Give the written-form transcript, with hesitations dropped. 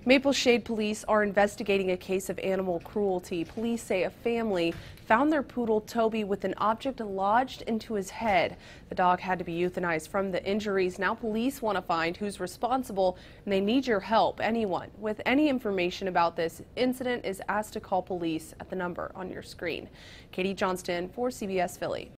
Maple Shade police are investigating a case of animal cruelty. Police say a family found their poodle Toby with an object lodged into his head. The dog had to be euthanized from the injuries. Now police want to find who's responsible, and they need your help. Anyone with any information about this incident is asked to call police at the number on your screen. Katie Johnston for CBS Philly.